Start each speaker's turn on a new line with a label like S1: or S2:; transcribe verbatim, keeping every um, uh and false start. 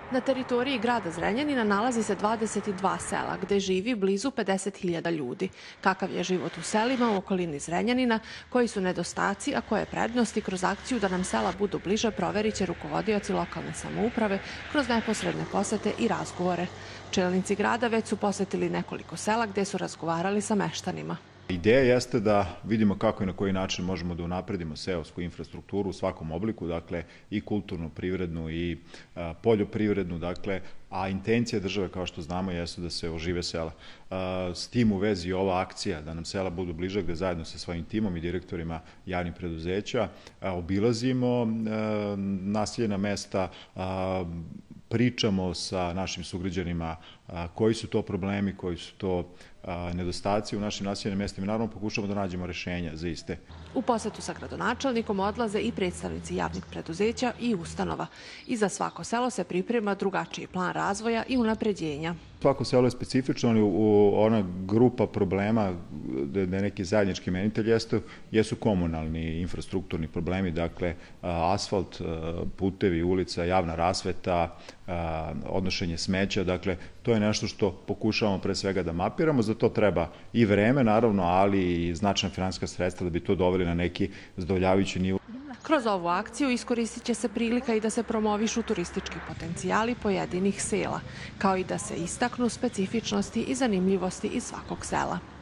S1: Na teritoriji grada Zrenjanina nalazi se dvadeset dva sela, gde živi blizu pedeset hiljada ljudi. Kakav je život u selima u okolini Zrenjanina, koji su nedostaci, a koje prednosti kroz akciju da nam sela budu bliže, proverit će rukovodioci lokalne samouprave kroz neposredne posete i razgovore. Čelnici grada već su posetili nekoliko sela gde su razgovarali sa meštanima.
S2: Ideja jeste da vidimo kako i na koji način možemo da unapredimo seosku infrastrukturu u svakom obliku, dakle i kulturnu, privrednu i a, poljoprivrednu, dakle, a intencija države, kao što znamo, jeste da se ožive sela. A, s tim u vezi ova akcija da nam sela budu bliže, gde zajedno sa svojim timom i direktorima javnih preduzeća a, obilazimo a, naseljena mesta, a, pričamo sa našim sugrađanima a, koji su to problemi, koji su to a, nedostaci u našim naseljenim mestima i naravno pokušamo da nađemo rešenja za iste.
S1: U posetu sa gradonačelnikom odlaze i predstavnici javnih preduzeća i ustanova. I za svako selo se priprema drugačiji plan razvoja i unapređenja.
S2: Svako selo je specifično, ali u ona grupa problema gde neki zajednički imenitelj jesu, jesu komunalni infrastrukturni problemi, dakle asfalt, putevi, ulica, javna rasveta, odnošenje smeća, dakle to je nešto što pokušavamo pre svega da mapiramo, za to treba i vreme naravno, ali i značajna finansijska sredstva da bi to doveli na neki zadovoljavajući nivo.
S1: Kroz ovu akciju iskoristit će se prilika i da se promovišu turistički potencijali pojedinih sela, kao i da se istaknu specifičnosti i zanimljivosti iz svakog sela.